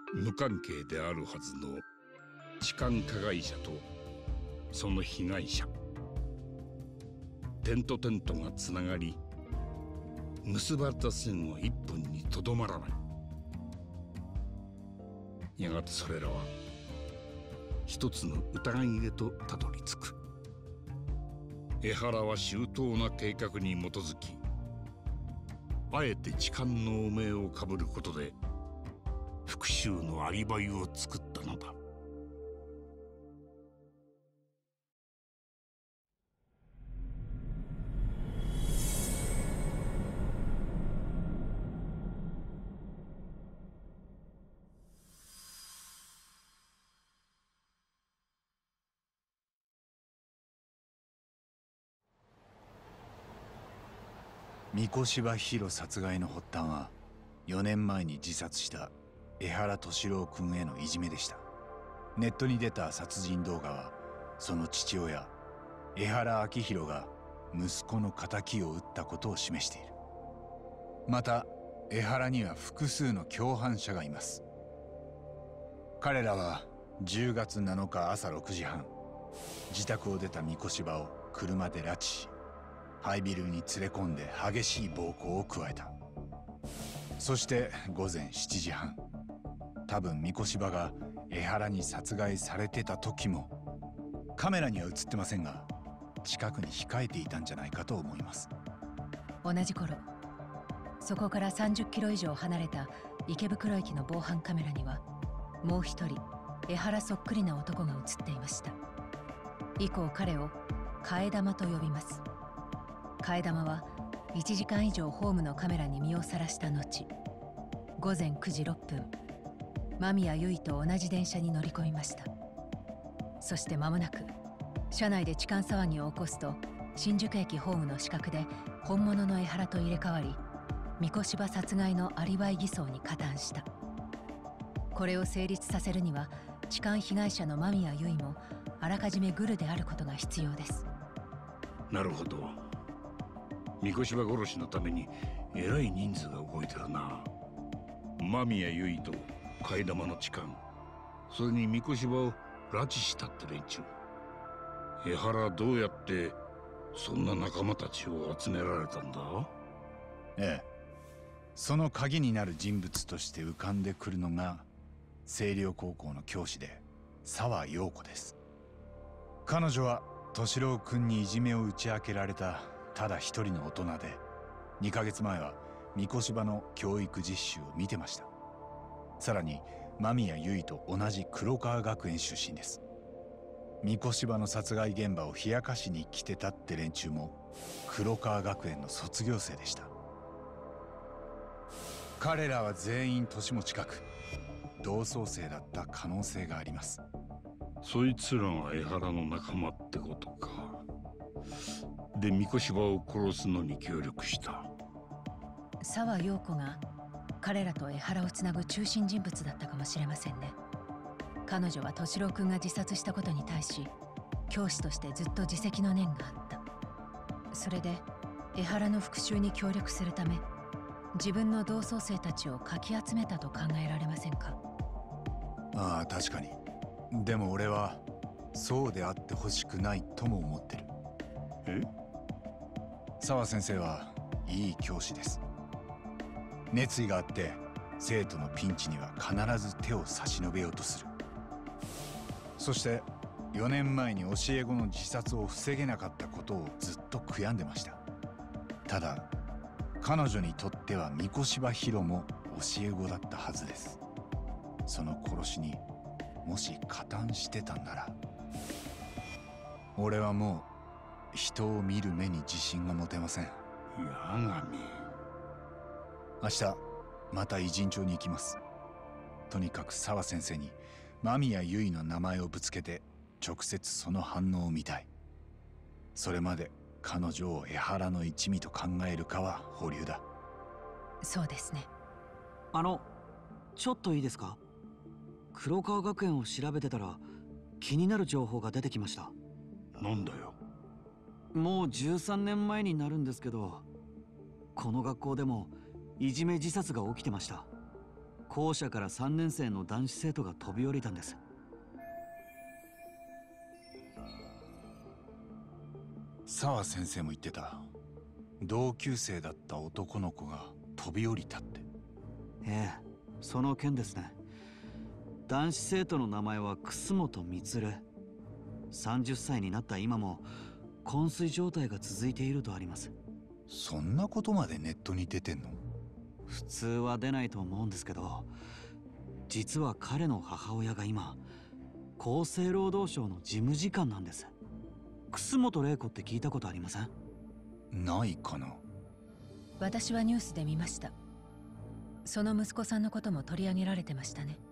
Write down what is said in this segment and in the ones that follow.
無関係であるはずの痴漢加害者とその被害者、点と点とがつながり、結ばれた線は一本にとどまらない。やがてそれらは一つの疑いへとたどり着く。江原は周到な計画に基づき、あえて痴漢の汚名をかぶることで復讐のアリバイを作ったのだ。 三越柴弘殺害の発端は4年前に自殺した江原敏郎君へのいじめでした。ネットに出た殺人動画はその父親江原明弘が息子の仇を討ったことを示している。また江原には複数の共犯者がいます。彼らは10月7日朝6時半、自宅を出た三越柴を車で拉致し、廃ビルに連れ込んで激しい暴行を加えた。そして午前7時半、多分三越柴が江原に殺害されてた時もカメラには映ってませんが、近くに控えていたんじゃないかと思います。 同じ頃、そこから30キロ以上離れた池袋駅の防犯カメラにはもう一人江原そっくりな男が映っていました。以降彼を替え玉と呼びます。替え玉は1時間以上ホームのカメラに身をさらした後、午前9時6分、間宮結衣と同じ電車に乗り込みました。そして間もなく車内で痴漢騒ぎを起こすと、新宿駅ホームの死角で本物の江原と入れ替わり、三越柴殺害のアリバイ偽装に加担した。これを成立させるには、痴漢被害者の間宮結衣もあらかじめグルであることが必要です。 なるほど。三越柴殺しのためにえらい人数が動いてるな。間宮結衣と替え玉の痴漢、それに三越柴を拉致したって連中。江原はどうやってそんな仲間たちを集められたんだ？ ええ、その鍵になる人物として浮かんでくるのが星稜高校の教師で沢陽子です。彼女は敏郎君にいじめを打ち明けられたただ一人の大人で、2ヶ月前は三越柴の教育実習を見てました。さらに間宮結衣と同じ黒川学園出身です。三越柴の殺害現場を冷やかしに来てたって連中も黒川学園の卒業生でした。彼らは全員年も近く同窓生だった可能性があります。 そいつらが江原の仲間ってことか。で三越柴を殺すのに協力した。 沢陽子が彼らと江原をつなぐ中心人物だったかもしれませんね。彼女は敏郎君が自殺したことに対し、教師としてずっと自責の念があった。それで江原の復讐に協力するため、自分の同窓生たちをかき集めたと考えられませんか？ ああ、確かに。でも俺はそうであってほしくないとも思ってる。 え？ 沢先生はいい教師です。熱意があって生徒のピンチには必ず手を差し伸べようとする。そして4年前に教え子の自殺を防げなかったことをずっと悔やんでました。ただ彼女にとっては三越柴弘も教え子だったはずです。その殺しにもし加担してたんなら、俺はもう人を見る目に自信が持てません。 八神。 明日また偉人町に行きます。とにかく沢先生に間宮結衣の名前をぶつけて直接その反応を見たい。それまで彼女を江原の一味と考えるかは保留だ。 そうですね。 ちょっといいですか？黒川学園を調べてたら気になる情報が出てきました。 なんだよ。 もう13年前になるんですけど、この学校でもいじめ自殺が起きてました。 校舎から3年生の男子生徒が飛び降りたんです。 澤先生も言ってた。同級生だった男の子が飛び降りたって。 ええ、その件ですね。男子生徒の名前は楠本満。30歳になった今も昏睡状態が続いているとあります。 そんなことまでネットに出てんの？ 普通は出ないと思うんですけど、実は彼の母親が今厚生労働省の事務次官なんです。楠本玲子って聞いたことありません？ ないかな。 私はニュースで見ました。その息子さんのことも取り上げられてましたね。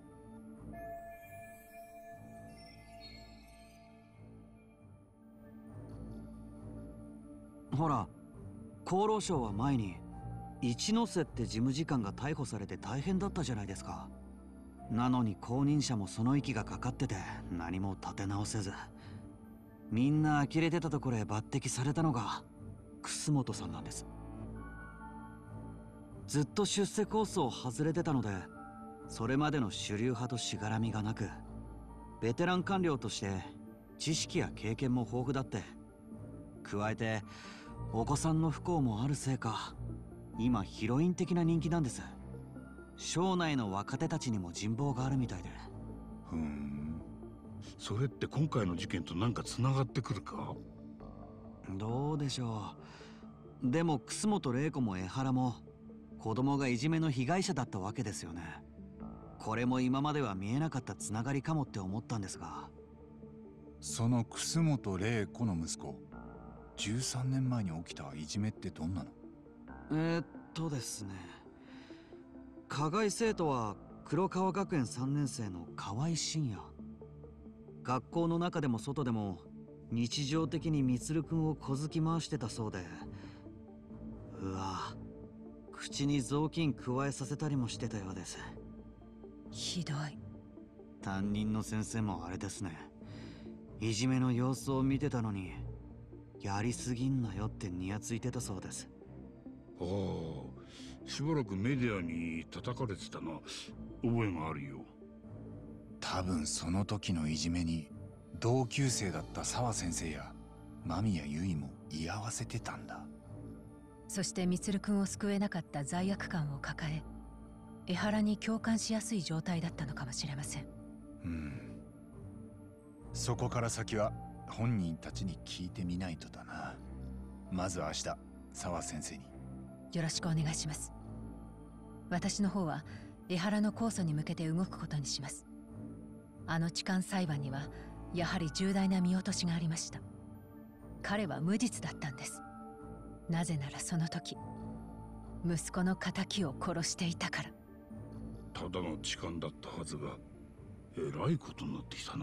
ほら、厚労省は前に一ノ瀬って事務次官が逮捕されて大変だったじゃないですか。なのに後任者もその息がかかってて何も立て直せず、みんな呆れてたところへ抜擢されたのが楠本さんなんです。ずっと出世コースを外れてたので、それまでの主流派としがらみがなく、ベテラン官僚として知識や経験も豊富だって、加えてお子さんの不幸もあるせいか、今ヒロイン的な人気なんです。省内の若手たちにも人望があるみたいで。 それって今回の事件と何かつながってくるか？ どうでしょう。でも楠本玲子も江原も子供がいじめの被害者だったわけですよね。これも今までは見えなかったつながりかもって思ったんですが。 その楠本玲子の息子、13年前に起きたいじめってどんなの？ ですね、加害生徒は黒川学園3年生の河合真也。学校の中でも外でも日常的に充くんを小突き回してたそうで、うわ、口に雑巾加えさせたりもしてたようです。 ひどい。 担任の先生もあれですね、いじめの様子を見てたのにやりすぎんなよってニヤついてたそうです。 ああ、しばらくメディアに叩かれてたな。覚えがあるよ。 多分その時のいじめに同級生だった澤先生や間宮結衣も居合わせてたんだ。 そして充くんを救えなかった罪悪感を抱え、江原に共感しやすい状態だったのかもしれません。 そこから先は本人たちに聞いてみないとだな。まずは明日澤先生によろしくお願いします。私の方は江原の控訴に向けて動くことにします。あの痴漢裁判にはやはり重大な見落としがありました。彼は無実だったんです。なぜならその時息子の仇を殺していたから。 ただの痴漢だったはずがえらいことになってきたな。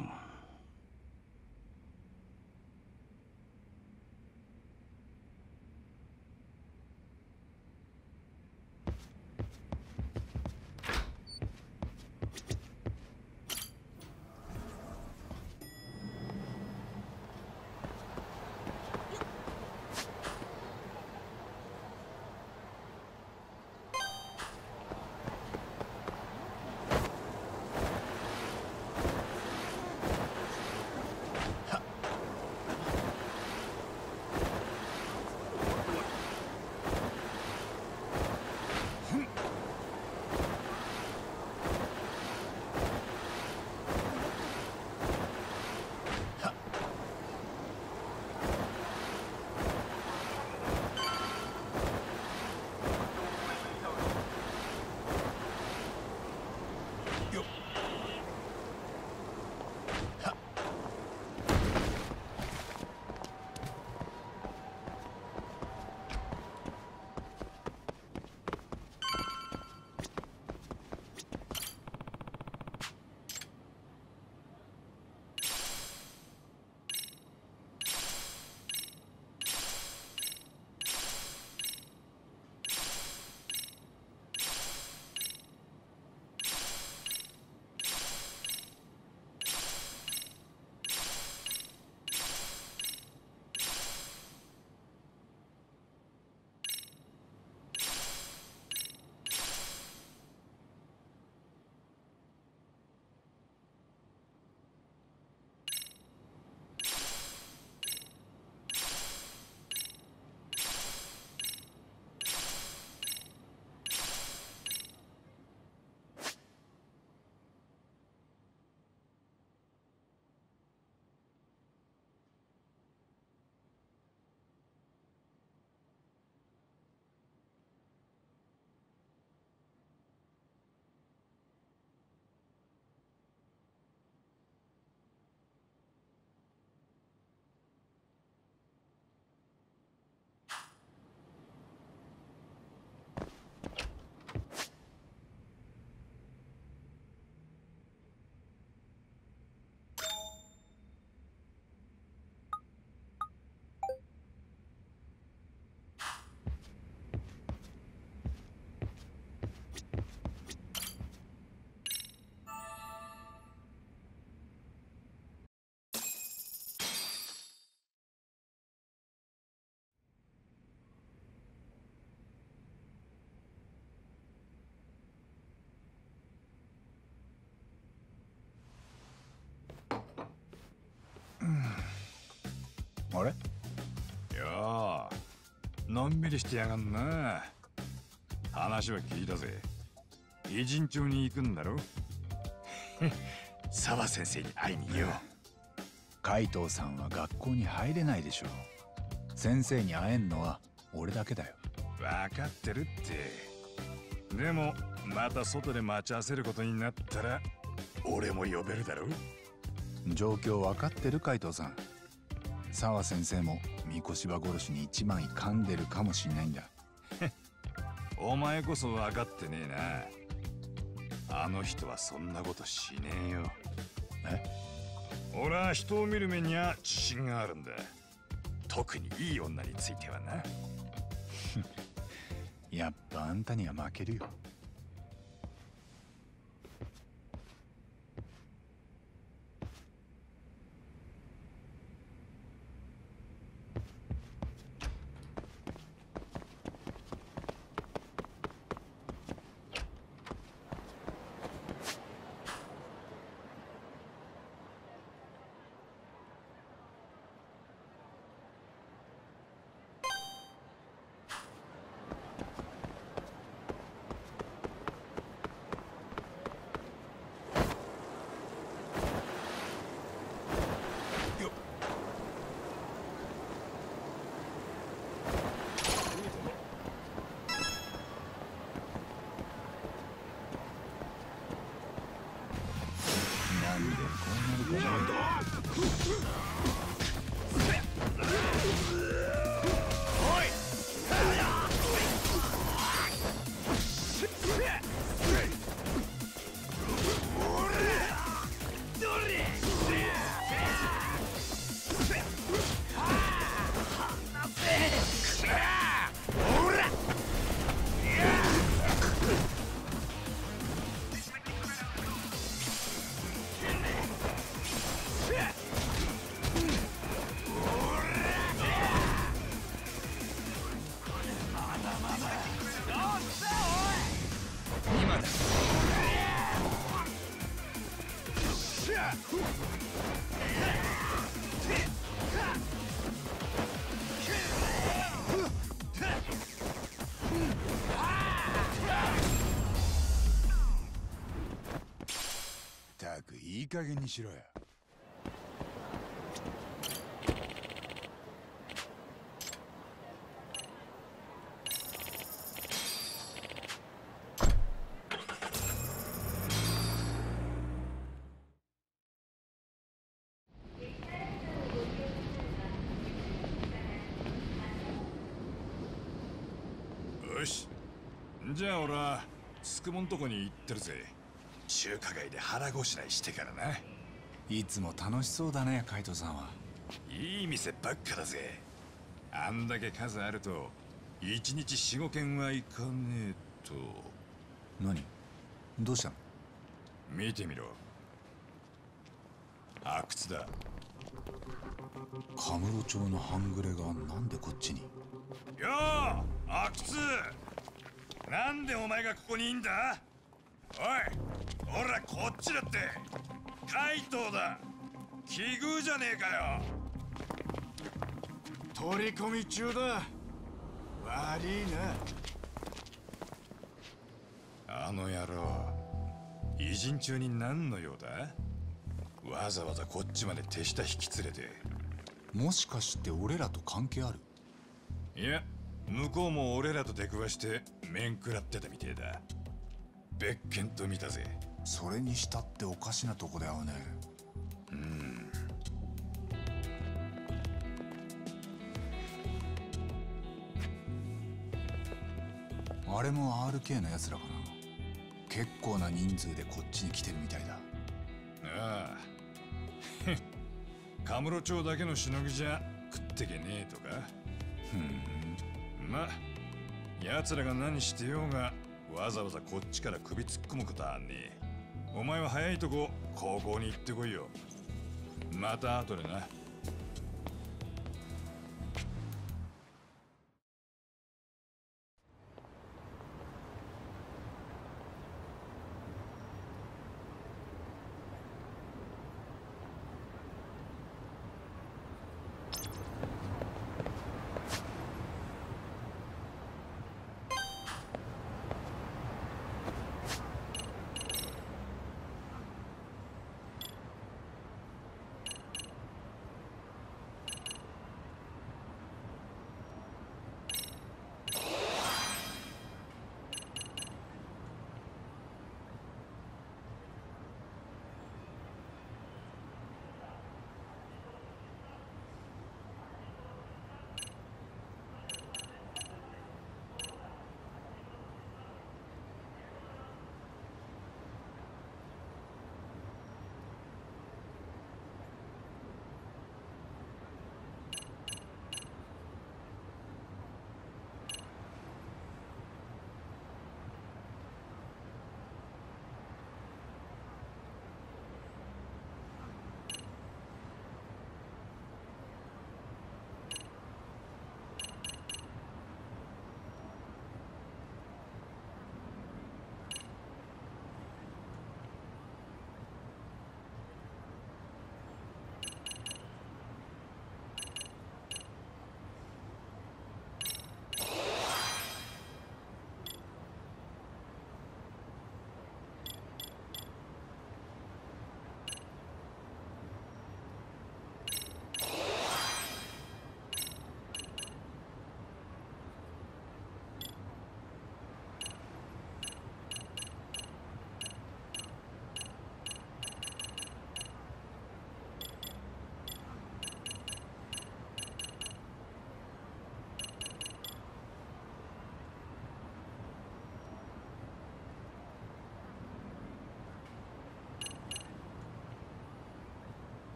あれ？ いやのんびりしてやがんな。話は聞いたぜ。偉人町に行くんだろ。沢先生に会いによ。 海藤さんは学校に入れないでしょう。先生に会えんのは俺だけだよ。 分かってるって。でもまた外で待ち合わせることになったら俺も呼べるだろ。 状況分かってる海藤さん。沢先生も三越柴殺しに一枚噛んでるかもしんないんだ。 お前こそ分かってねえな。あの人はそんなことしねえよ。俺は人を見る目には自信があるんだ。特にいい女についてはな。 やっぱあんたには負けるよ。なんでこうなるかな。ったくいい加減にしろよ。 よし、じゃあ俺はつくもんとこに行ってるぜ。中華街で腹ごしらえしてからな。 いつも楽しそうだね、海藤さんは。 いい店ばっかだぜ。あんだけ数あると一日4、5軒は行かねえと。 何？どうしたの？ 見てみろ。阿久津だ。 カムロ町の半グレがなんでこっちに？ よー、阿久津、なんでお前がここにいんだ？おい、ほらこっちだって。海藤だ。奇遇じゃねえかよ。取り込み中だ。悪いな。あの野郎、偉人中に何の用だ？わざわざこっちまで手下引き連れて。 もしかして俺らと関係ある？ いや、向こうも俺らと出くわして面食らってたみてえだ。別件と見たぜ。 それにしたっておかしなとこだよね。あれも RK のやつらかな。結構な人数でこっちに来てるみたいだ。 ああ。カムロ町だけのしのぎじゃ食ってけねえとか。ま、奴らが何してようがわざわざこっちから首突っ込むことはねえ。お前は早いとこ高校に行ってこいよ。また後でな。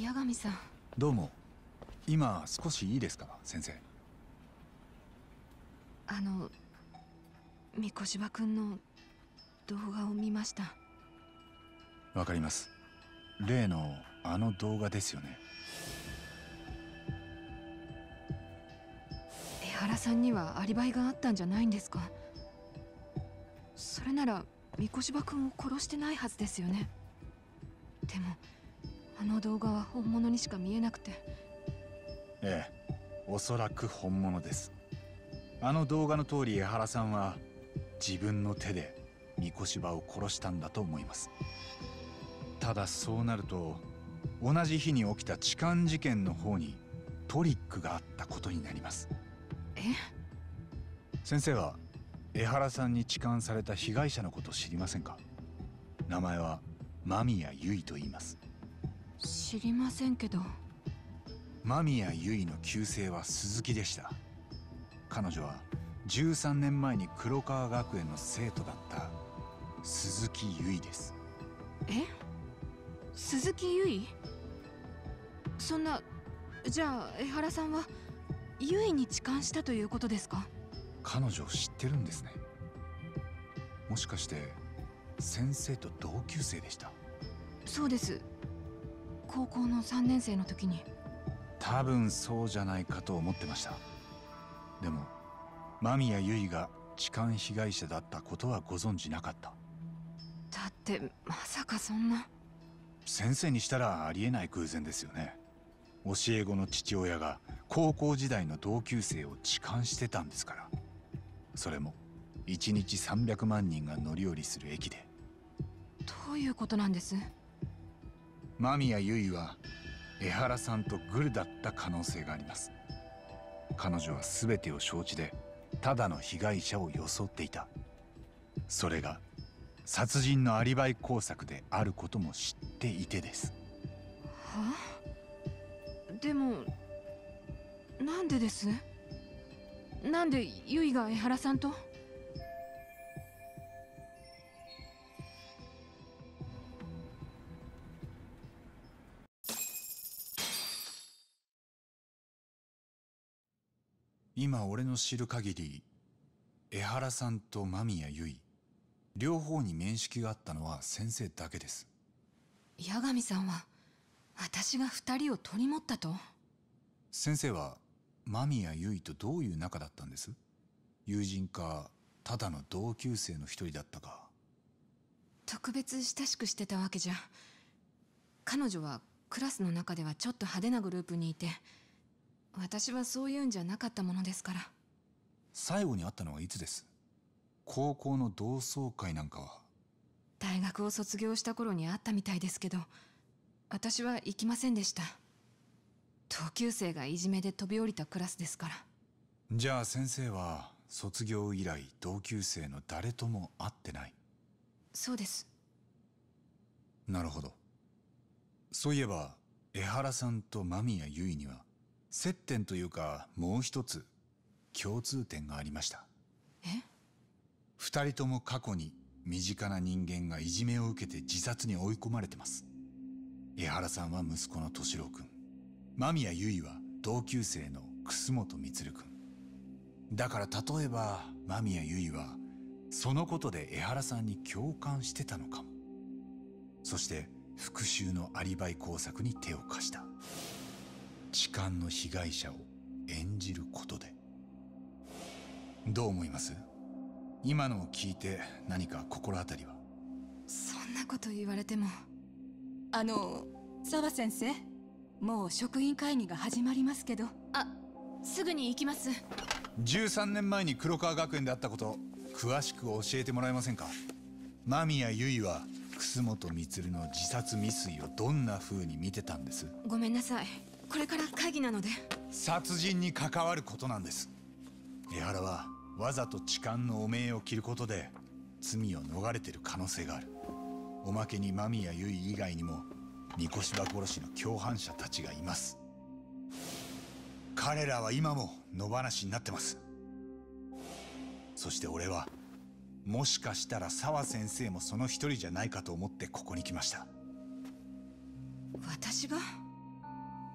八神さん。 どうも。今少しいいですか、先生。 三越柴君の動画を見ました。 わかります。例のあの動画ですよね。 江原さんにはアリバイがあったんじゃないんですか？それなら三越柴君を殺してないはずですよね。でもあの動画は本物にしか見えなくて。 ええ、おそらく本物です。あの動画の通り江原さんは自分の手で三越柴を殺したんだと思います。ただそうなると同じ日に起きた痴漢事件の方にトリックがあったことになります。 え？ 先生は江原さんに痴漢された被害者のことを知りませんか？名前は間宮結衣と言います。 知りませんけど。 間宮結衣の旧姓は鈴木でした。彼女は13年前に黒川学園の生徒だった鈴木結衣です。 え？鈴木結衣？そんな、じゃあ江原さんは結衣に痴漢したということですか？ 彼女を知ってるんですね。もしかして先生と同級生でした？ そうです。高校の3年生の時に。 多分そうじゃないかと思ってました。でも間宮結衣が痴漢被害者だったことはご存じなかった。 だってまさかそんな。 先生にしたらありえない偶然ですよね。教え子の父親が高校時代の同級生を痴漢してたんですから。それも1日300万人が乗り降りする駅で。 どういうことなんです？ 間宮結衣は江原さんとグルだった可能性があります。彼女は全てを承知でただの被害者を装っていた。それが殺人のアリバイ工作であることも知っていてです。 はあ？でもなんでです？なんで結衣が江原さんと？ 今俺の知る限り江原さんと間宮結衣両方に面識があったのは先生だけです。 八神さんは私が2人を取り持ったと？ 先生は間宮結衣とどういう仲だったんです？友人かただの同級生の一人だったか。 特別親しくしてたわけじゃ。彼女はクラスの中ではちょっと派手なグループにいて、私はそういうんじゃなかったものですから。 最後に会ったのはいつです？高校の同窓会なんかは？ 大学を卒業した頃に会ったみたいですけど、私は行きませんでした。同級生がいじめで飛び降りたクラスですから。 じゃあ先生は卒業以来同級生の誰とも会ってない？ そうです。 なるほど。そういえば江原さんと間宮結衣には接点というかもう一つ共通点がありました。 え？ 二人とも過去に身近な人間がいじめを受けて自殺に追い込まれてます。江原さんは息子の敏郎君、間宮結衣は同級生の楠本充君。だから例えば間宮結衣はそのことで江原さんに共感してたのかも。そして復讐のアリバイ工作に手を貸した。痴漢の被害者を演じることで。どう思います？今のを聞いて何か心当たりは？ そんなこと言われても。 澤先生、もう職員会議が始まりますけど。 すぐに行きます。 13年前に黒川学園であったこと詳しく教えてもらえませんか？間宮結衣は楠本充の自殺未遂をどんな風に見てたんです？ ごめんなさい、これから会議なので。 殺人に関わることなんです。江原はわざと痴漢の汚名を着ることで罪を逃れてる可能性がある。おまけに間宮結衣以外にも三越柴殺しの共犯者たちがいます。彼らは今も野放しになってます。そして俺はもしかしたら澤先生もその一人じゃないかと思ってここに来ました。 私が？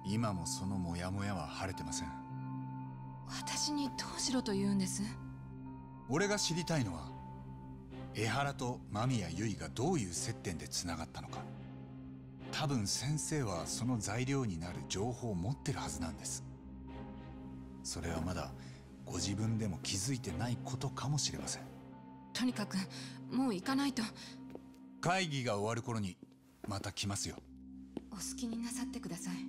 今もそのモヤモヤは晴れてません。 私にどうしろと言うんです？ 俺が知りたいのは江原と間宮結衣がどういう接点でつながったのか。多分先生はその材料になる情報を持ってるはずなんです。それはまだご自分でも気づいてないことかもしれません。 とにかくもう行かないと。 会議が終わる頃にまた来ますよ。 お好きになさってください。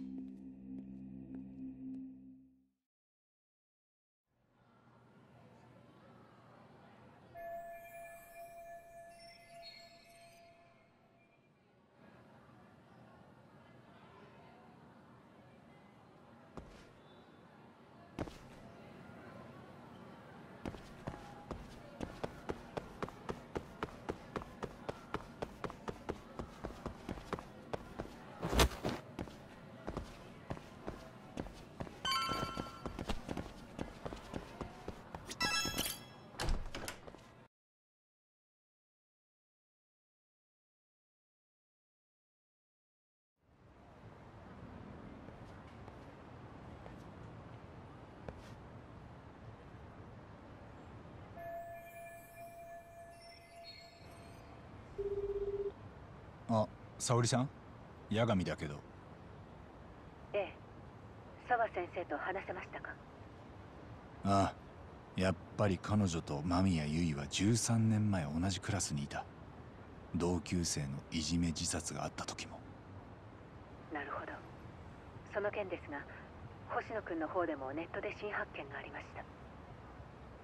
あ、沙織さん、八神だけど。 ええ、澤先生と話せましたか？ ああ、やっぱり彼女と間宮結衣は13年前同じクラスにいた。同級生のいじめ自殺があった時も。 なるほど。その件ですが、星野くんの方でもネットで新発見がありました。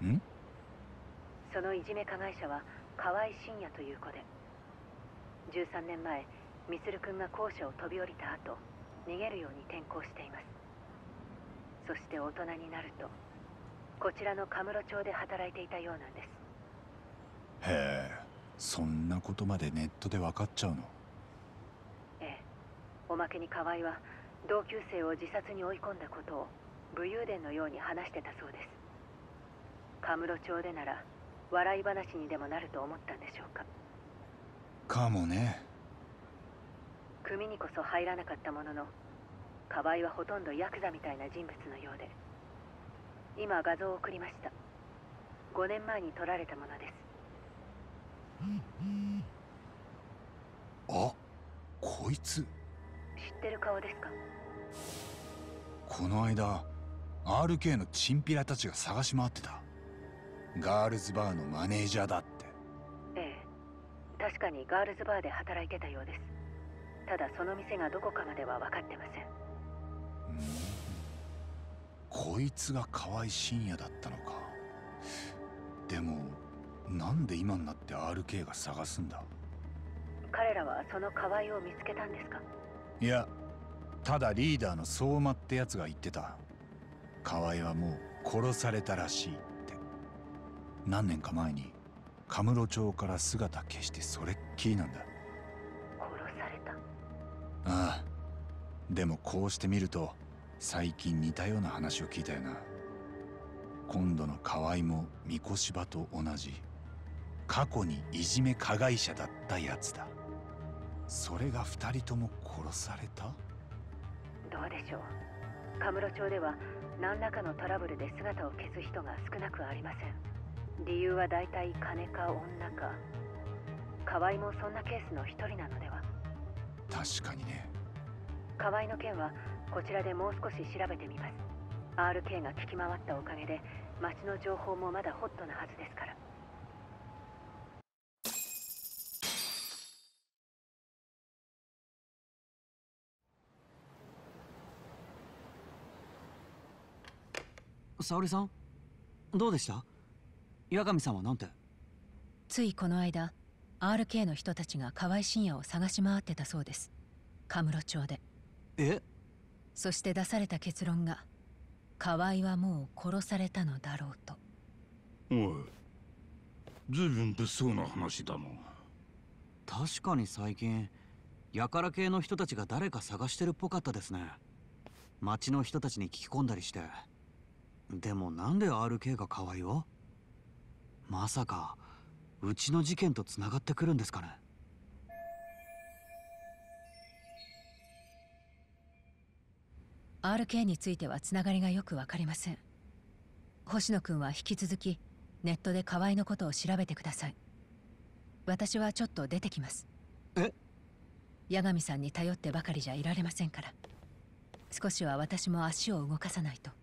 ん？ そのいじめ加害者は河合真也という子で、13年前ミスル君が校舎を飛び降りた後、逃げるように転校しています。そして大人になるとこちらのカムロ町で働いていたようなんです。 へえ、そんなことまでネットで分かっちゃうの？ ええ、おまけに河合は同級生を自殺に追い込んだことを武勇伝のように話してたそうです。カムロ町でなら笑い話にでもなると思ったんでしょうか。 かもね。 組にこそ入らなかったものの、河合はほとんどヤクザみたいな人物のようで、今画像を送りました。5年前に撮られたものです。 あ、こいつ。 知ってる顔ですか？ この間 RK のチンピラたちが探し回ってた。ガールズバーのマネージャーだって。 ええ、確かにガールズバーで働いてたようです。ただその店がどこかまでは分かってません。 こいつが河合真也だったのか。でもなんで今になって RK が探すんだ？ 彼らはその河合を見つけたんですか？ いや、ただリーダーの相馬ってやつが言ってた。河合はもう殺されたらしいって。何年か前にカムロ町から姿消してそれっきりなんだ。 殺された？ ああ、でもこうして見ると最近似たような話を聞いたよな。今度の河合も三越柴と同じ過去にいじめ加害者だったやつだ。それが2人とも殺された？ どうでしょう。カムロ町では何らかのトラブルで姿を消す人が少なくありません。理由は大体金か女か。河合もそんなケースの一人なのでは。 確かにね。 河合の件はこちらでもう少し調べてみます。 RK が聞き回ったおかげで町の情報もまだホットなはずですから。 沙織さん、どうでした？八神さんはなんて？ ついこの間 RK の人たちが河合真也を探し回ってたそうです。カムロ町で。 え？ そして出された結論が河合はもう殺されたのだろうと。 おい、ずいぶん物騒な話だな。 確かに最近やから系の人たちが誰か探してるっぽかったですね。町の人たちに聞き込んだりして。でもなんで RK が河合を？まさかうちの事件とつながってくるんですかね。 RK についてはつながりがよくわかりません。星野くんは引き続きネットで河合のことを調べてください。私はちょっと出てきます。 え？ 八神さんに頼ってばかりじゃいられませんから。少しは私も足を動かさないと。